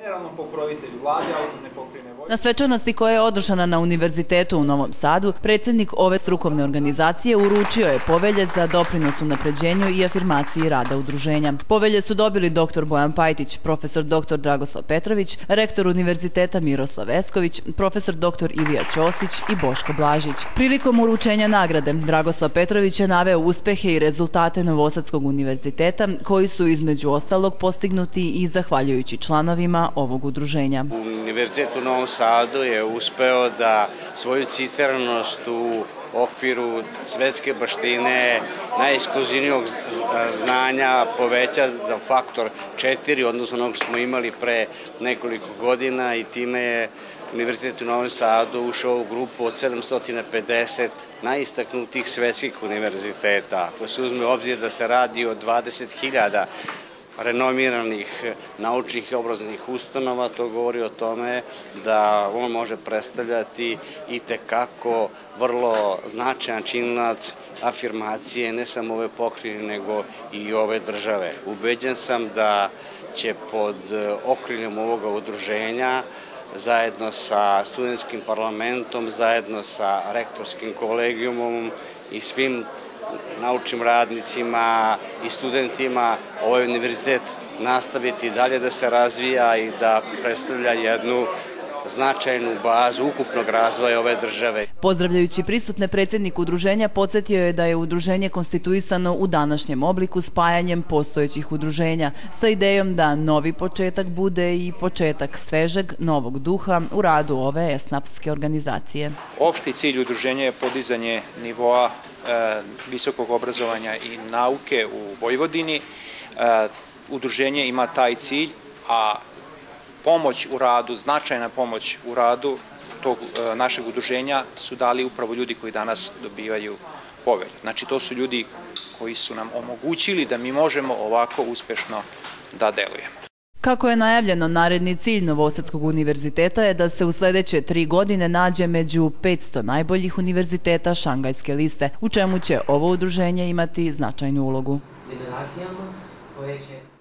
generalnom pokrovitelju vlade autonomne pokrajine Vojvodine. Na svečanosti koja je održana na Univerzitetu u Novom Sadu, predsjednik ove strukovne organizacije uručio je povelje za doprinos unapređenju i afirmaciji rada udruženja. Povelje su dobili dr. Bojan Pajtić, profesor dr. Dragoslav Petrović, rektor Univerziteta Miroslav Esković, profesor dr. Ilija Ćosić i Boško Blažić. Prilikom uručenja nagrade, Dragoslav Petrović je naveo uspehe i rezultate Novosadskog univerziteta, koji su između ostalog postignuti i zahvaljujući članovima ovog udruženja. Univerzitet u Novom Sadu je uspeo da svoju citiranost u okviru svetske baštine najekskluzivnijeg znanja poveća za faktor 4, odnosno onog što smo imali pre nekoliko godina, i time je Univerzitet u Novom Sadu ušao u grupu od 750 najistaknutijih svetskih univerziteta. Ako se uzme u obzir da se radi o 20.000 renomiranih naučnih i obrazovnih ustanova, to govori o tome da on može predstavljati i tekako vrlo značajan činilac afirmacije ne samo ove pokrajine, nego i ove države. Ubeđen sam da će pod okriljem ovoga udruženja, zajedno sa studentskim parlamentom, zajedno sa rektorskim kolegijumom i svim naučnim radnicima i studentima, ovaj univerzitet nastaviti dalje da se razvija i da predstavlja jednu značajnu bazu ukupnog razvoja ove države. Pozdravljajući prisutne, predsjednik udruženja podsjetio je da je udruženje konstituisano u današnjem obliku spajanjem postojećih udruženja sa idejom da novi početak bude i početak svežeg, novog duha u radu ove esnafske organizacije. Opšti cilj udruženja je podizanje nivoa visokog obrazovanja i nauke u Vojvodini. Udruženje ima taj cilj, a pomoć u radu, značajna pomoć u radu tog našeg udruženja su dali upravo ljudi koji danas dobivaju povelju. Znači, to su ljudi koji su nam omogućili da mi možemo ovako uspešno da delujemo. Kako je najavljeno, naredni cilj Novosadskog univerziteta je da se u sledeće 3 godine nađe među 500 najboljih univerziteta Šangajske liste, u čemu će ovo udruženje imati značajnu ulogu. Generacijama koje će